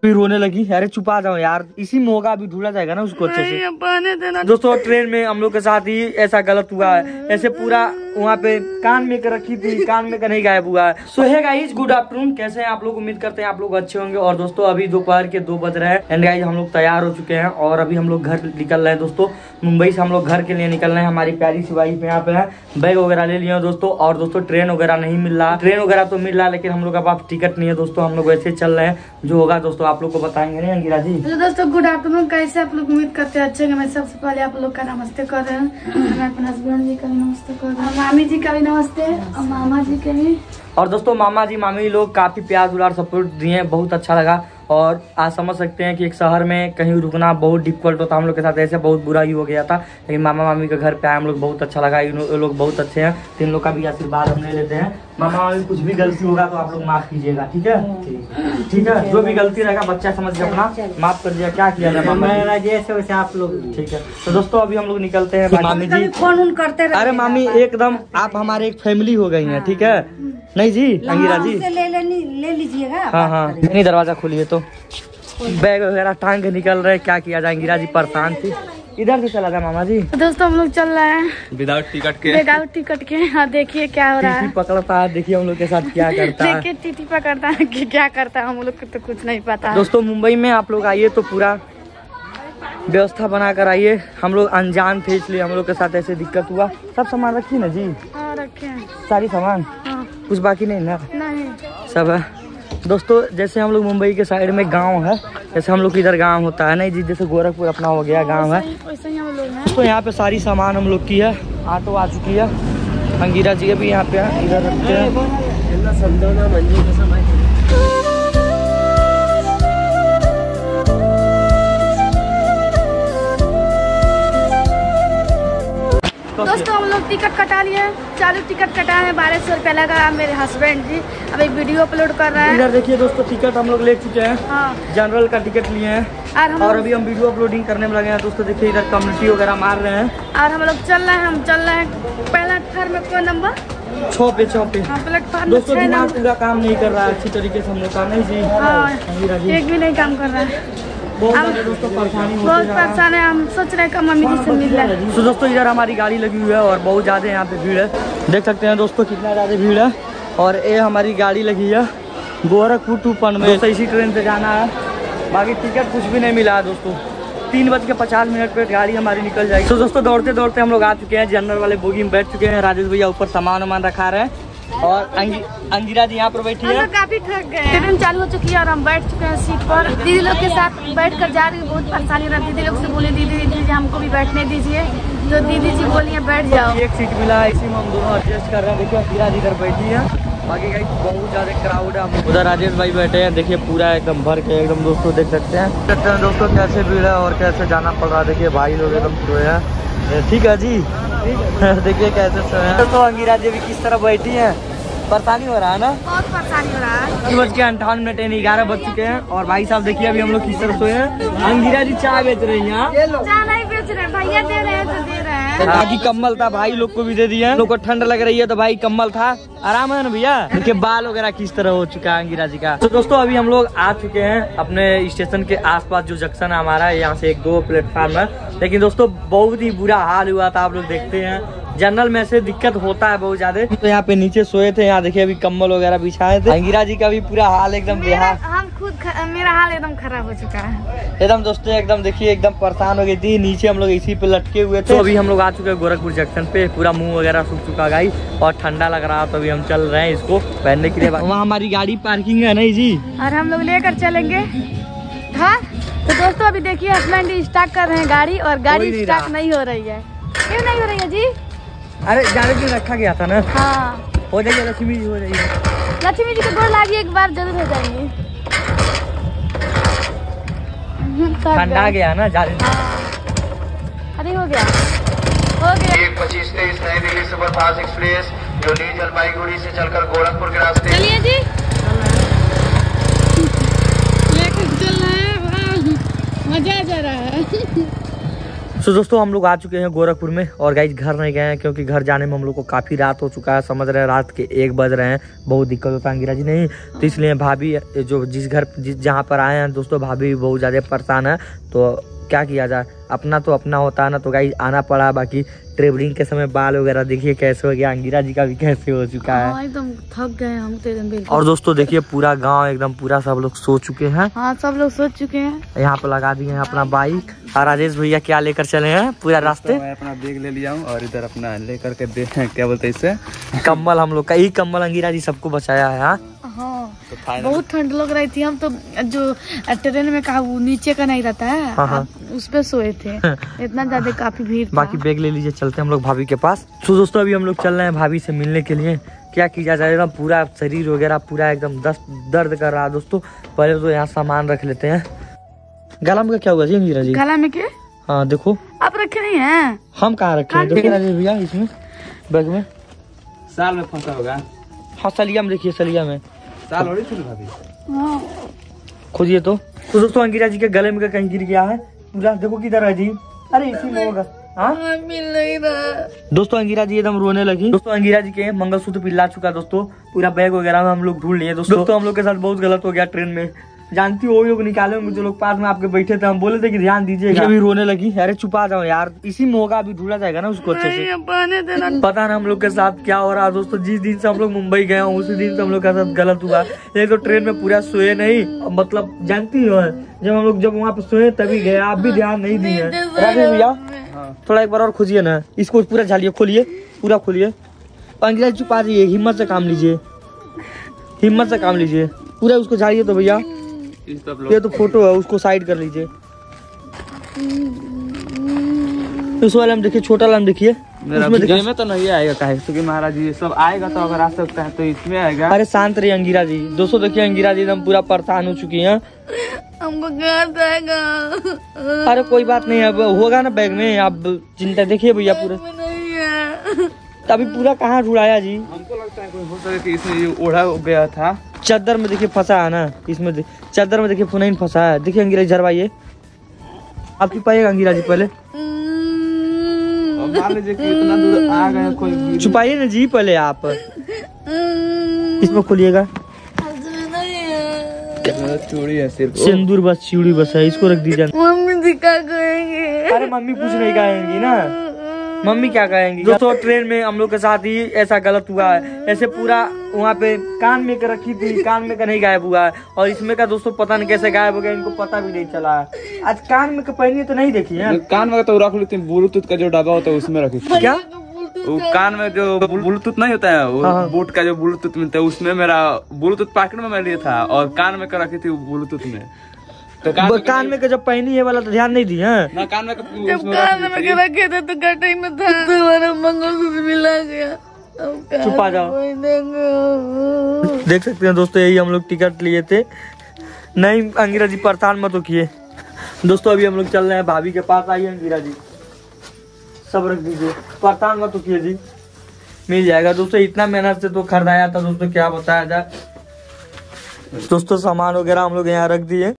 फिर रोने लगी। अरे चुपा जाओ यार, इसी में होगा, अभी ढूंढा जाएगा ना उसको अच्छे से। दोस्तों ट्रेन में हम लोग के साथ ही ऐसा गलत हुआ है, ऐसे पूरा वहाँ पे कान में कर रखी थी, कान में का नहीं गायब हुआ है। So hey guys, good afternoon, कैसे हैं आप लोग? उम्मीद करते हैं आप लोग अच्छे होंगे। और दोस्तों अभी दोपहर के 2 बज रहे हैं एंड गाइस हम लोग तैयार हो चुके हैं और अभी हम लोग घर निकल रहे हैं। दोस्तों मुंबई से हम लोग घर के लिए निकल रहे हैं। हमारी प्यारी सी वाइफ यहाँ पे है, बैग वगैरह ले लिए दोस्तों। और दोस्तों ट्रेन वगैरह नहीं मिल रहा, ट्रेन वगैरह तो मिल रहा है लेकिन हम लोग के पास टिकट नहीं है दोस्तों। हम लोग वैसे चल रहे हैं, जो होगा दोस्तों आप लोग को बताएंगे नहीं अंगिरा जी? दोस्तों गुड आफ्टरनून, कैसे आप लोग? उम्मीद करते हैं अच्छे। मैं सबसे पहले आप लोग का नमस्ते कर रहे हैं। मैं अपने हस्बैंड जी का भी नमस्ते कर रहे हैं, मामी जी का भी नमस्ते और मामा जी के भी। और दोस्तों मामा जी मामी लोग काफी प्यार दुलार सपोर्ट दिए, बहुत अच्छा लगा। और आज समझ सकते हैं कि एक शहर में कहीं रुकना बहुत डिफिकल्ट होता है। हम लोग के साथ ऐसे बहुत बुरा ही हो गया था, लेकिन मामा मामी के घर पे आए हम लोग, बहुत अच्छा लगा। ये लोग बहुत अच्छे हैं, तो इन लोग का भी आशीर्वाद हम ले लेते हैं। मामा मामी कुछ भी गलती होगा तो आप लोग माफ कीजिएगा, ठीक है? ठीक है, जो भी गलती रहेगा बच्चा समझ के अपना माफ कर दिया। क्या किया जाए मामा जैसे वैसे आप लोग, ठीक है? तो दोस्तों अभी हम लोग निकलते हैं। मामी जी फोन उन करते रहे। अरे मामी एकदम आप हमारे एक फैमिली हो गई है, ठीक है? नहीं जी अंगिरा जी ले लीजिएगा। हाँ, नहीं दरवाजा खोलिए तो बैग वगैरह टांग के निकल रहे। क्या किया जाए, अंगिरा जी परेशान थी। इधर से चला था मामा जी। दोस्तों हम लोग चल रहे हैं विदाउट टिकट के। विदाउट टिकट के। हाँ देखिए क्या हो रहा है, पकड़ता है, देखिए हम लोग के साथ क्या करता है। देखिए टीटी पकड़ता है कि क्या करता है, हम लोग को तो कुछ नहीं पता। दोस्तों मुंबई में आप लोग आइए तो पूरा व्यवस्था बना कर आइए। हम लोग अनजान थे इसलिए हम लोग के साथ ऐसे दिक्कत हुआ। सब सामान रखिए ना जी? हाँ रखे हैं सारी सामान, कुछ बाकी नहीं ना? नहीं, सब है। दोस्तों जैसे हम लोग मुंबई के साइड में गांव है, जैसे हम लोग इधर गांव होता है नहीं जी, जैसे गोरखपुर अपना हो गया गांव है, वैसे ही हम लोग हैं। तो यहाँ पे सारी सामान हम लोग की है। ऑटो आ चुकी है, अंगिरा जी भी यहाँ पे है, इधर रखते हैं। दोस्तों हम लोग टिकट कटा लिए, चालू टिकट कटा है, 1200 रुपया लगा। मेरे हस्बैंड जी अभी वीडियो अपलोड कर रहे हैं। इधर देखिए दोस्तों टिकट हम लोग ले चुके हैं। हाँ। जनरल का टिकट लिए हैं और अभी हम वीडियो अपलोडिंग करने में लगे हैं। दोस्तों देखिए इधर कम्युनिटी वगैरह मार रहे हैं और हम लोग चल रहे हैं। प्लेटफार्म में कोई नंबर 6 पे। प्लेटफार्म दोस्तों दिमाग पूरा काम नहीं कर रहा है अच्छी तरीके से हम लोग का, नहीं जी? एक भी नहीं काम कर रहा है, बहुत दोस्तों परेशानी बहुत परेशान है। हम सोच रहे हैं मम्मी जी से मिल रहा है। तो दोस्तों इधर हमारी गाड़ी लगी हुई है और बहुत ज्यादा यहाँ पे भीड़ है, देख सकते हैं दोस्तों कितना ज्यादा भीड़ है। और ये हमारी गाड़ी लगी है गोरखपुर टू पनवेल, तो इसी ट्रेन से जाना है। बाकी टिकट कुछ भी नहीं मिला है दोस्तों। 3:50 पे गाड़ी हमारी निकल जाएगी। तो दोस्तों दौड़ते दौड़ते हम लोग आ चुके हैं, जनरल वाले बोगी में बैठ चुके हैं। राजेश भैया ऊपर सामान वामान रखा रहे हैं और अंगिरा जी यहाँ पर बैठी है। काफी थक गए। ट्रेन चालू हो चुकी है और हम बैठ चुके हैं सीट पर। दीदी लोग के साथ बैठ कर जा रही है, बहुत परेशानी रहा। दीदी लोग से बोले दीदी हमको भी बैठने दीजिए, तो दीदी जी बोलिए बैठ जाओ। एक सीट मिला है, इसी में हम दोनों एडजस्ट कर रहे हैं। देखिए अंगिरा जी इधर बैठी है, बाकी बहुत ज्यादा क्राउड है। उधर राजेश भाई बैठे हैं, देखिए पूरा एकदम भर के एकदम दोस्तों देख सकते हैं दोस्तों कैसे भीड़ है और कैसे जाना पड़ रहा है। देखिए भाई लोग एकदम सोए हैं, ठीक है जी? देखिए कैसे सोए हैं। तो अंगिरा जी भी किस तरह बैठी है, परेशानी हो रहा है ना? बहुत परेशानी हो रहा है। 2:58 यानी 11 बज चुके हैं और भाई साहब देखिए अभी हम लोग किस तरह सोए हैं। अंगिरा जी चाय बेच रही हैं, चाय नहीं बेच रहे भैया, दे रहे हैं तो दे रहे हैं। बाकी कम्बल था भाई लोग को भी दे दिया। लोग को ठंड लग रही है तो भाई कम्बल था, आराम है ना भैया? देखिए बाल वगैरह किस तरह हो चुका है अंगिरा जी का। तो दोस्तों अभी हम लोग आ चुके हैं अपने स्टेशन के आसपास, जो जंक्शन है हमारा, यहाँ से 1-2 प्लेटफार्म है। लेकिन दोस्तों बहुत ही बुरा हाल हुआ था, आप लोग देखते हैं। जनरल में से दिक्कत होता है बहुत ज्यादा। तो यहाँ पे नीचे सोए थे, यहाँ देखिए अभी कम्बल वगैरह बिछाए थे। अंगिरा जी का भी पूरा हाल एकदम बेहाल, मेरा हाल एकदम खराब हो चुका है एकदम दोस्तों। एकदम देखिए एकदम परेशान हो गई थी, नीचे हम लोग इसी पे लटके हुए थे। तो अभी हम लोग आ चुके हैं गोरखपुर जंक्शन पे, पूरा मुंह वगैरह सूख चुका गाइस और ठंडा लग रहा, तो अभी हम चल रहे हैं इसको पहनने के लिए। वहाँ हमारी गाड़ी पार्किंग है नहीं जी, और हम लोग लेकर चलेंगे। हाँ तो दोस्तों अभी देखिए हस्बैंड स्टार्ट कर रहे हैं गाड़ी और गाड़ी स्टार्ट नहीं हो रही है। क्यों नहीं हो रही है जी? अरे जाने के रखा गया था ना। हाँ हो जाएगी, लक्ष्मी जी हो जाएगी। लक्ष्मी जी को गोर लागिए, एक बार जरूर हो जाएंगी। ठंडा गया ना ज्यादा। अरे हो गया 25-23 नई दिल्ली सुपरफास्ट एक्सप्रेस जो न्यू जलपाईगुड़ी से चलकर गोरखपुर के रास्ते। चलिए जी, लेकर चल रहे हैं, मजा आ जा रहा है। तो दोस्तों हम लोग आ चुके हैं गोरखपुर में और गाइस घर नहीं गए हैं क्योंकि घर जाने में हम लोग को काफी रात हो चुका है। समझ रहे हैं रात के 1 बज रहे हैं, बहुत दिक्कत होता है अंगिरा जी नहीं। तो इसलिए भाभी जो जहाँ पर आए हैं दोस्तों, भाभी भी बहुत ज्यादा परेशान है। तो क्या किया जाए, अपना तो अपना होता है ना। तो गाइस आना पड़ा। बाकी ट्रेवलिंग के समय बाल वगैरह देखिए कैसे हो गया, अंगिरा जी का भी कैसे हो चुका है। एकदम थक गए हम तो एकदम। और दोस्तों देखिए पूरा गांव एकदम पूरा सब लोग सो चुके हैं। हाँ सब लोग सो चुके हैं। यहाँ पे लगा दिए हैं अपना बाइक। और राजेश भैया क्या लेकर चले हैं पूरा रास्ते? मैं अपना बैग ले लिया हूँ और इधर अपना लेकर के देखें क्या बोलते हैं इसे, कम्बल। हम लोग का यही कम्बल अंगिरा जी सबको बचाया है। हाँ तो फाइनल बहुत ठंड लग रही थी। हम तो जो ट्रेन में कहा वो नीचे का नहीं रहता है, हाँ। उस पे सोए थे। इतना ज्यादा काफी भीड़ था। बाकी बैग ले लीजिए, चलते हैं हम लोग भाभी के पास। तो दोस्तों अभी हम लोग चल रहे हैं भाभी से मिलने के लिए। क्या किया जाएगा, पूरा शरीर वगैरह पूरा एकदम दर्द कर रहा है दोस्तों। पहले तो यहाँ सामान रख लेते हैं। गला में क्या हुआ जी अंगिरा जी? गला में क्या? हाँ देखो आप रखे नहीं है? हम कहाँ रखे हैं, देखिए राजेश भैया इसमें बैग में साल में फंसा होगा। हाँ सलिया में देखिए, सलिया में साल हो रही थी भाभी। हाँ। खोजिए तो दोस्तों अंगिरा जी के गले में कहीं गिर गया है पूरा। देखो किधर है जी? अरे इसी में होगा। हाँ मिल नहीं रहा। दोस्तों अंगिरा जी एकदम रोने लगी। दोस्तों अंगिरा जी के मंगलसूत्र पिला चुका दोस्तों, पूरा बैग वगैरह में हम लोग ढूंढ लिए दोस्तों। हम लोग के साथ बहुत गलत हो गया ट्रेन में। जानती हो लोग निकाले होंगे जो लोग पास में आपके बैठे थे। हम बोले थे कि ध्यान दीजिएगा। अभी रोने लगी। अरे छुपा जाओ यार, इसी में होगा, अभी ढूंढा जाएगा ना उसको अच्छे से। पता ना हम लोग के साथ क्या हो रहा है दोस्तों। जिस दिन से हम लोग मुंबई गए उसी दिन से हम लोग के साथ गलत हुआ। एक तो ट्रेन में पूरा सोए नहीं, मतलब जानती हो जब वहाँ पे सोए तभी गए। आप भी ध्यान नहीं दिए। राजेश भैया थोड़ा एक बार और खोजिए ना, इसको पूरा झालिए, खोलिए पूरा खोलिए। अंगिरा जी छुपा जाइए, हिम्मत से काम लीजिए, हिम्मत से काम लीजिए। पूरा उसको झाड़िए तो भैया। ये तो फोटो है, उसको साइड कर लीजिए। उस वाले में देखिए, छोटा वाला में देखिए। में तो नहीं आएगा काहे, क्योंकि महाराज जी सब आएगा तो अगर आ सकता है तो इसमें आएगा। अरे शांत रहिए अंगिरा जी। दोस्तों देखिए अंगिरा जी एकदम पूरा परेशान हो चुकी हैं। हमको क्या जाएगा? अरे कोई बात नहीं, अब होगा ना बैग में। आप चिंता देखिए भैया पूरा नहीं है। अभी पूरा कहाँ ढूंढाया जी? हमको लगता है कोई हो सके कि इसमें ये ओढ़ा गया था। चादर में देखिए फंसा है ना, इसमें चादर में देखिए फोन फंसा है। देखिए अंगिरा जी झरवाइए, आप पाइएगा अंगिरा जी पहले। मान लीजिए कि इतना दूर आ गए कोई, छुपाइए ना जी पहले आप। इसमें खोलिएगा। चूड़ी है सिर्फ, सिंदूर बस, चूड़ी बस है, इसको रख दीजिए। मम्मी दिखा कहेंगे। अरे मम्मी कुछ नहीं कहेंगी ना, मम्मी क्या कहेंगी? दोस्तों ट्रेन में हम लोग के साथ ही ऐसा गलत हुआ है। ऐसे पूरा वहाँ पे कान में का रखी थी, कान में का नहीं गायब हुआ है। और इसमें का दोस्तों पता नहीं कैसे गायब हो गया, इनको पता भी नहीं चला है। आज कान में का पहनी तो नहीं देखी है। कान में तो रख ली थी, ब्लूटूथ का जो डब्बा होता है उसमें रखी थी। क्या वो कान में जो ब्लूटूथ नहीं होता है, वो बूट का जो ब्लूटूथ मिलता है उसमें मेरा ब्लूटूथ पॉकेट में मैं लिया था और कान में कर रखी थी ब्लूटूथ में। तो कान में का जब पहनी है वाला तो ध्यान नहीं दी है ना। कान में जब कान में रखे थे तो गटे में था, तुम्हारा मंगलसूत्र मिला गया। छुपा जाओ। देख सकते हैं दोस्तों, यही हम लोग टिकट लिए थे। नहीं अंगिरा जी परेशान मत हो किए। दोस्तों अभी हम लोग चल रहे हैं भाभी के पास। आइए अंगिरा जी, सब रख दीजिए, परेशान मत हो किए जी, मिल जाएगा दोस्तों। इतना मेहनत से तो खरीदाया था दोस्तों, क्या बताया जाए। दोस्तों सामान वगैरह हम लोग यहाँ रख दिए।